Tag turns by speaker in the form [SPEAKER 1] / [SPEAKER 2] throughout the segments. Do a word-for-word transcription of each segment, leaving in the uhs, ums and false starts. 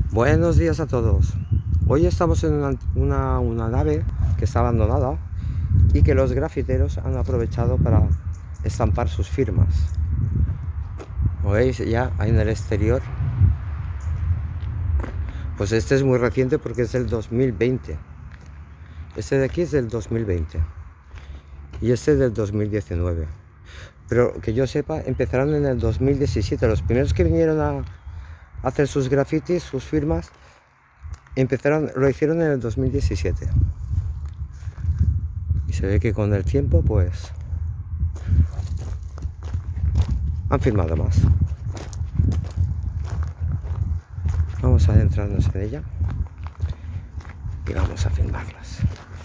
[SPEAKER 1] Buenos días a todos. Hoy estamos en una, una, una nave que está abandonada y que los grafiteros han aprovechado para estampar sus firmas. ¿Lo veis ya ahí en el exterior? Pues este es muy reciente porque es del dos mil veinte. Este de aquí es del dos mil veinte y este del dos mil diecinueve. Pero que yo sepa, empezaron en el dos mil diecisiete. Los primeros que vinieron a hacer sus grafitis, sus firmas, empezaron, lo hicieron en el dos mil diecisiete. Y se ve que con el tiempo, pues, han firmado más. Vamos a adentrarnos en ella y vamos a filmarlas.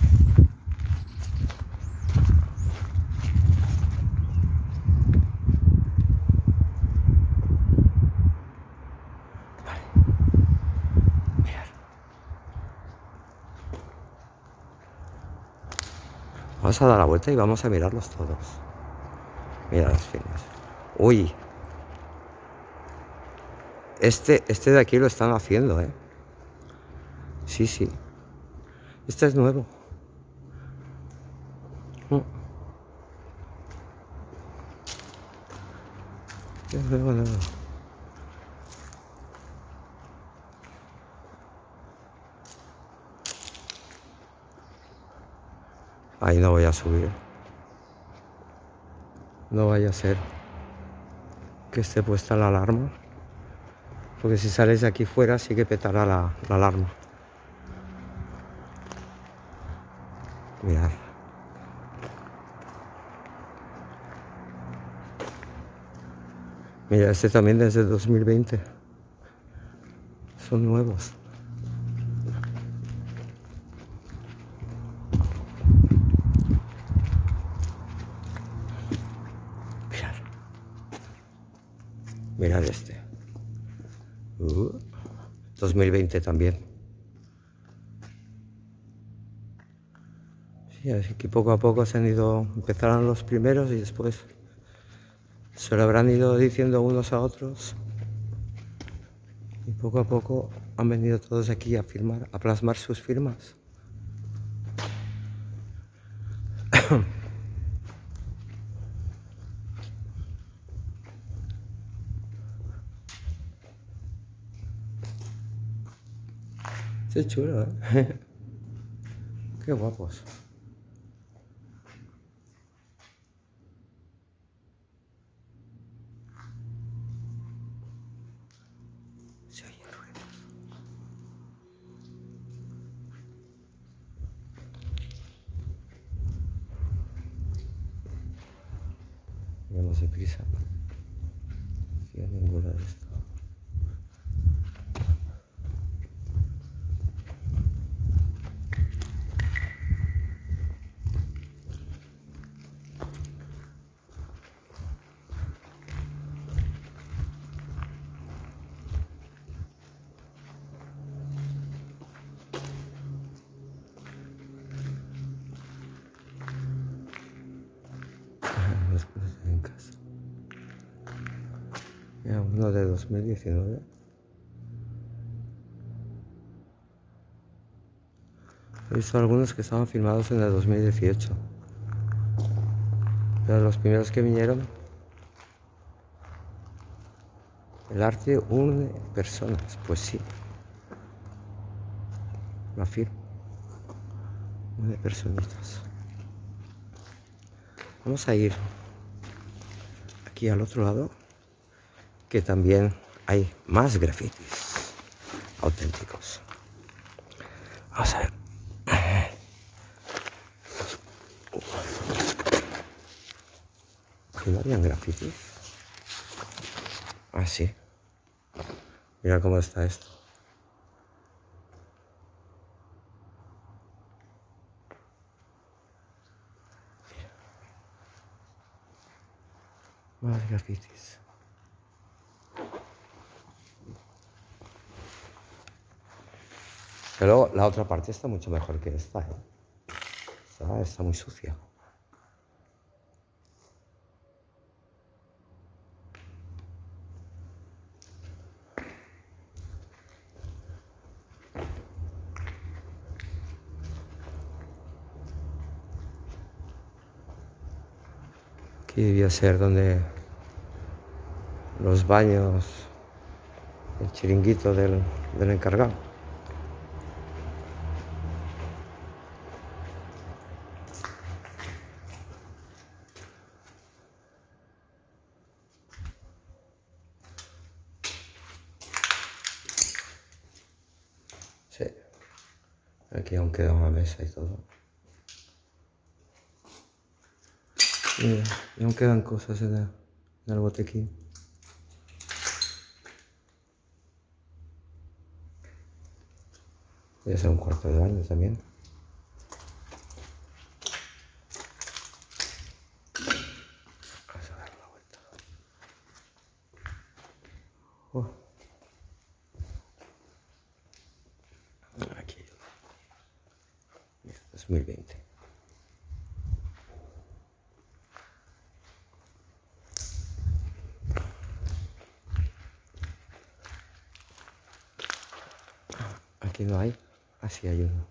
[SPEAKER 1] Vamos a dar la vuelta y vamos a mirarlos todos. Mira las firmas. Uy. Este, este de aquí lo están haciendo, ¿eh? Sí, sí. Este es nuevo. Es nuevo, nuevo. Ahí no voy a subir. No vaya a ser que esté puesta la alarma. Porque si sales de aquí fuera sí que petará la, la alarma. Mirad. Mira, este también desde dos mil veinte. Son nuevos. Mirad. Mirad este. Uh, dos mil veinte también. Sí, así que poco a poco se han ido, empezaron los primeros y después se lo habrán ido diciendo unos a otros. Y poco a poco han venido todos aquí a firmar, a plasmar sus firmas. Es chulo, ¿eh? Qué guapos. Se oyen ruidos. Vamos deprisa. Si hay ninguna de esto. Las cosas en casa. Mira, uno de dos mil diecinueve. He visto algunos que estaban filmados en el dos mil dieciocho. Pero los primeros que vinieron, el arte une personas. Pues sí. Lo afirmo. Une personitas. Vamos a ir aquí al otro lado, que también hay más grafitis auténticos. Vamos a ver. ¿Que no habían grafitis? Ah, sí. Mira cómo está esto. Mira. Más grafitis. Pero la otra parte está mucho mejor que esta, ¿eh? Esta está muy sucia. Aquí debía ser donde los baños, el chiringuito del, del encargado. Sí, aquí aún queda una mesa y todo. Mira, y aún quedan cosas en el, en el botequín. Voy a hacer un cuarto de baño también. Vamos a dar una vuelta. Oh. Aquí. Mira, dos mil veinte. Aquí no hay. Así hay uno.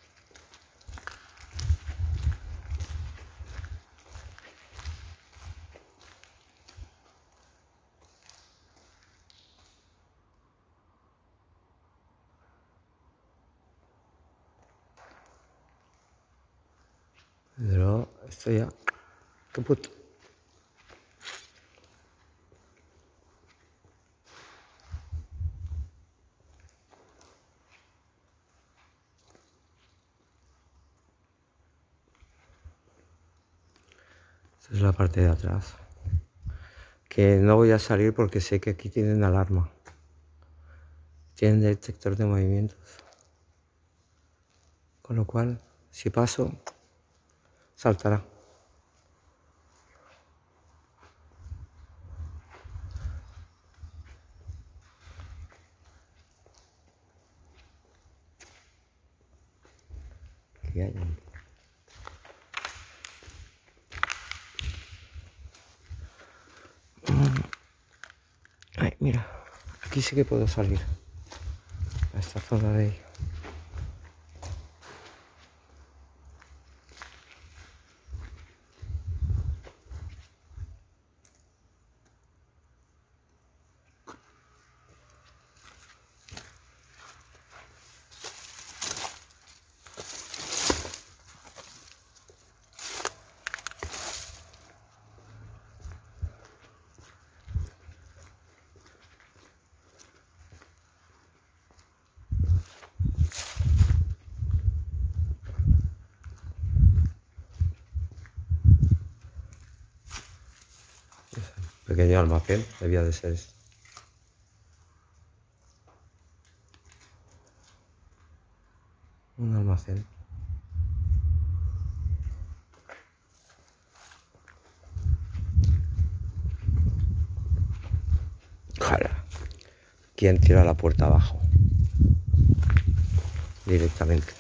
[SPEAKER 1] Pero esto ya caput. Esta es la parte de atrás. Que no voy a salir porque sé que aquí tienen alarma. Tienen detector de movimientos. Con lo cual, si paso, saltará. Aquí hay un... Ay, mira, aquí sí que puedo salir. A esta zona de ahí. Pequeño almacén, debía de ser esto. Un almacén. Ojalá. ¿Quién tira la puerta abajo? Directamente.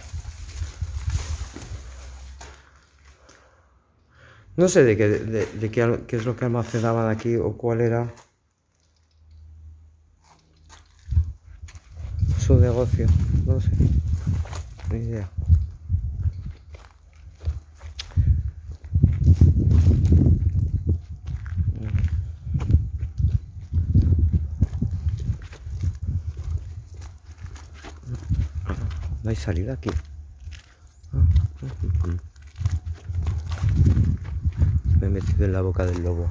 [SPEAKER 1] No sé de qué, de, de qué, qué es lo que almacenaban aquí o cuál era su negocio. No sé. Ni idea. No hay salida aquí. Me he metido en la boca del lobo.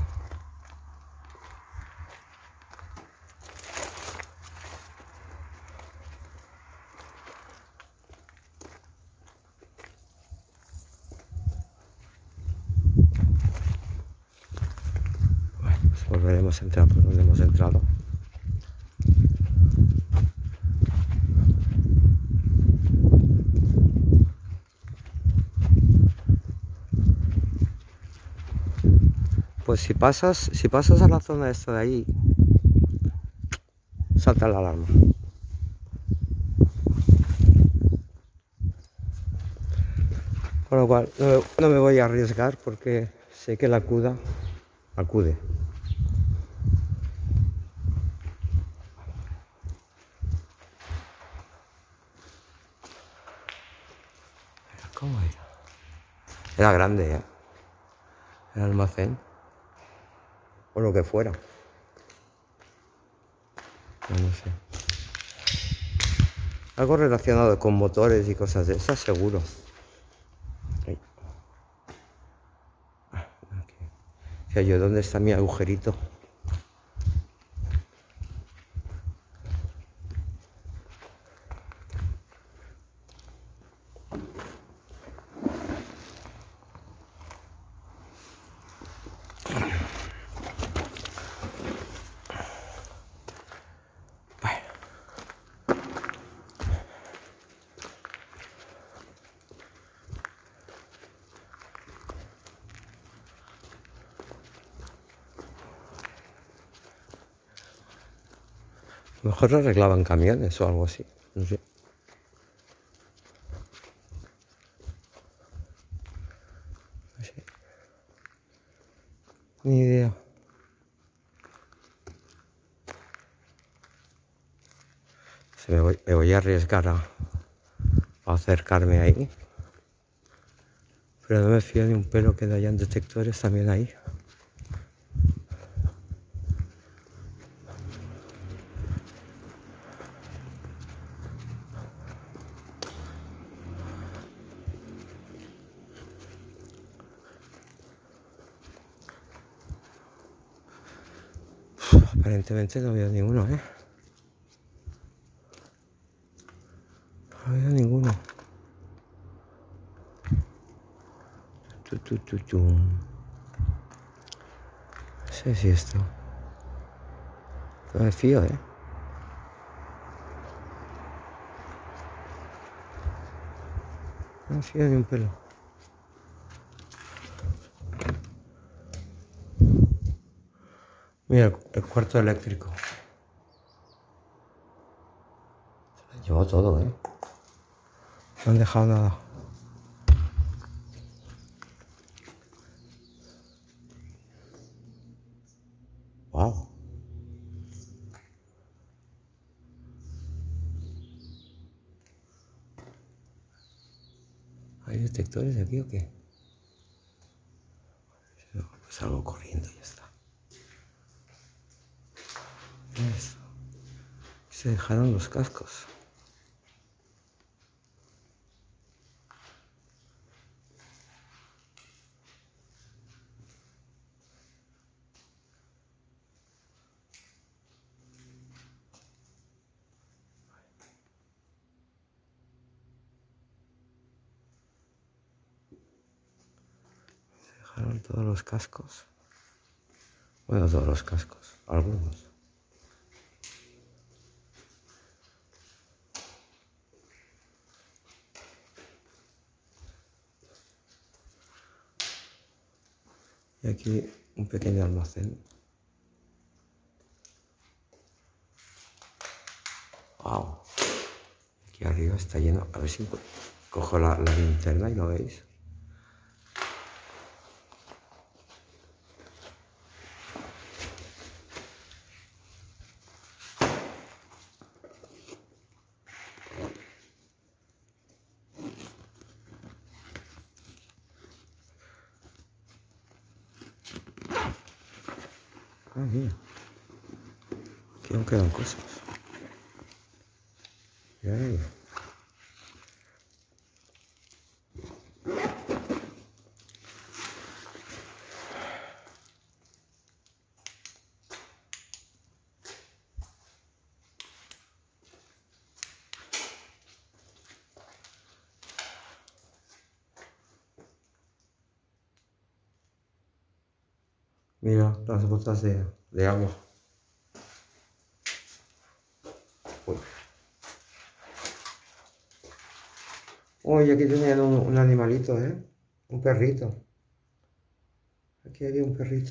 [SPEAKER 1] Bueno, pues volveremos a entrar por donde hemos entrado. Pues si pasas, si pasas a la zona esta de ahí, salta la alarma. Con lo cual, no, no me voy a arriesgar porque sé que la acuda, acude. ¿Cómo era? Era grande, ¿eh? El almacén. o lo que fuera. No, no sé. Algo relacionado con motores y cosas de esas, seguro. Ahí. Aquí. O sea, yo, ¿dónde está mi agujerito? A lo mejor arreglaban camiones o algo así, no sé. No sé. Ni idea. Se me, voy, me voy a arriesgar a, a acercarme ahí. Pero no me fío de un pelo que hayan detectores también ahí. Aparentemente no veo ninguno, ¿eh? No veo ninguno. Tu, tu, tu, tu. No sé si esto... No me fío, ¿eh? No me fío ni un pelo. Mira, el cuarto eléctrico. Se lo llevó todo, ¿eh? No han dejado nada. Wow. ¿Hay detectores aquí o qué? Pues salgo corriendo y ya está. Eso. Se dejaron los cascos. Se dejaron todos los cascos. Bueno, todos los cascos. Algunos. Y aquí un pequeño almacén. Wow. Aquí arriba está lleno. A ver si cojo la, la linterna y lo veis. Ah, mira. Aquí aún quedan cosas. Mira ahí. Mira las botas de, de agua. Uy. Uy, aquí tenían un, un animalito, ¿eh? Un perrito. Aquí había un perrito.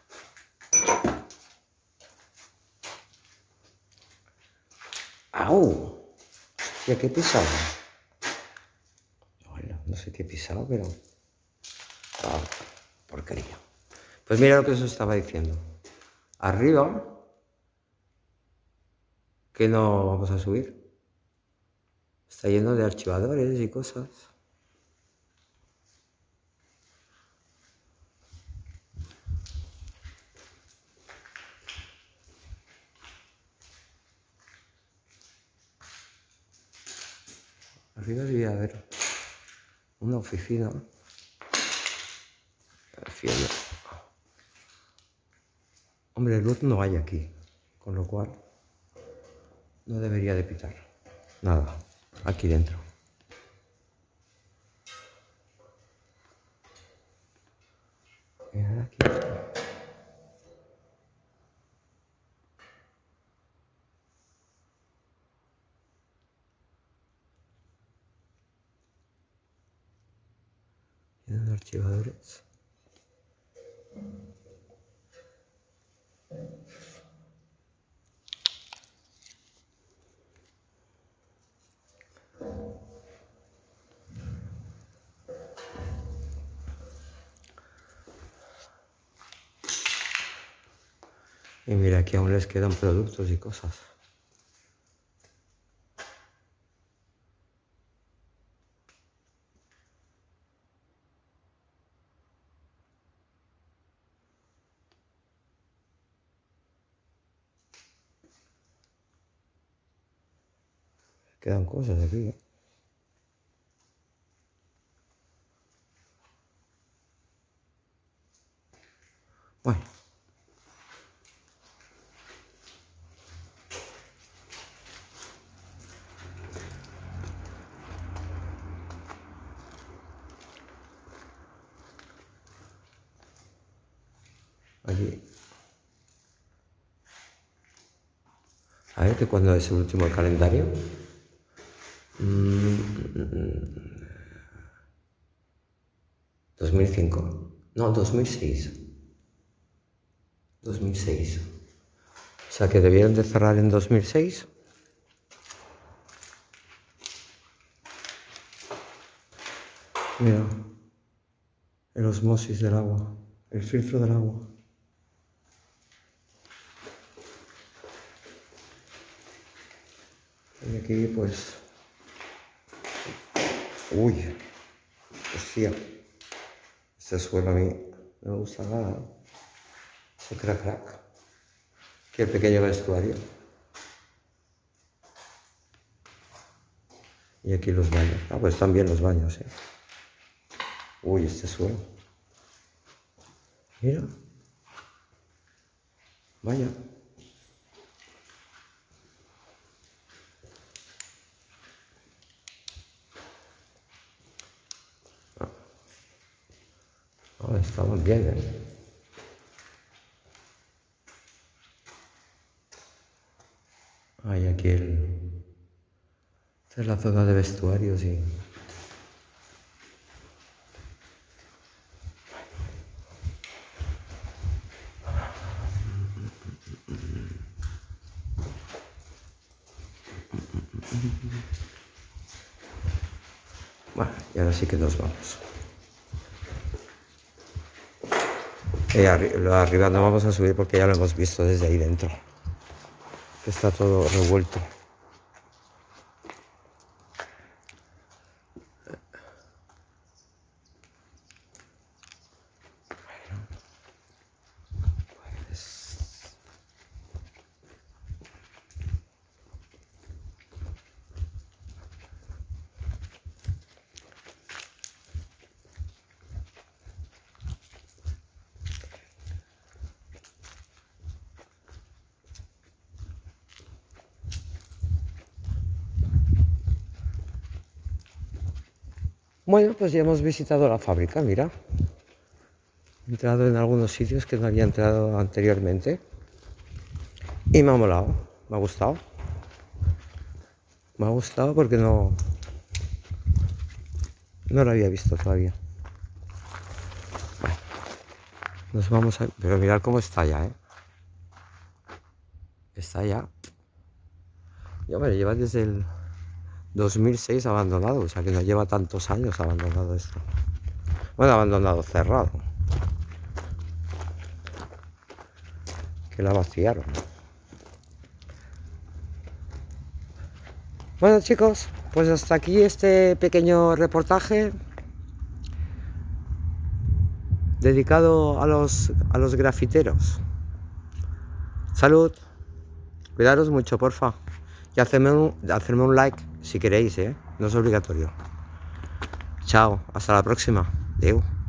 [SPEAKER 1] ¡Au! ¿Y qué pisaba? Bueno, no sé qué pisaba, pero... Ah, porquería. Pues mira lo que os estaba diciendo. Arriba, que no vamos a subir. Está lleno de archivadores y cosas. Arriba debía haber una oficina. El cielo. Hombre, luz no hay aquí, con lo cual no debería de pitar nada aquí dentro. Y ahora aquí está. Tienen archivadores. Y mira, aquí aún les quedan productos y cosas. Quedan cosas aquí, ¿eh? Bueno. Aquí. A ver, ¿de cuándo es el último calendario? Mm, dos mil cinco. No, dos mil seis. dos mil seis. O sea que debieron de cerrar en dos mil seis. Mira, el osmosis del agua, el filtro del agua. Y aquí pues... Uy, hostia, este suelo a mí no me gusta nada. Ese crack crack. Aquí el pequeño vestuario. Y aquí los baños. Ah, pues están bien los baños, eh. Uy, este suelo. Mira. Vaya. Ah, estamos bien, ¿eh? Hay aquí el... Esta es la zona de vestuarios y... Bueno, y ahora sí que nos vamos. Y arri lo arriba no vamos a subir porque ya lo hemos visto desde ahí dentro. Está todo revuelto. Pues... Bueno, pues ya hemos visitado la fábrica, mira. He entrado en algunos sitios que no había entrado anteriormente. Y me ha molado, me ha gustado. Me ha gustado porque no... No lo había visto todavía. Bueno, nos vamos a... Pero mirad cómo está ya, ¿eh? Está ya... Yo me lo lleva desde el dos mil seis abandonado, o sea que no lleva tantos años abandonado esto. Bueno, abandonado, cerrado. Que la vaciaron. Bueno, chicos, pues hasta aquí este pequeño reportaje dedicado a los, a los grafiteros. Salud, cuidaros mucho, porfa. Y hacerme un, hacerme un like si queréis, ¿eh? No es obligatorio. Chao, hasta la próxima. Adeu.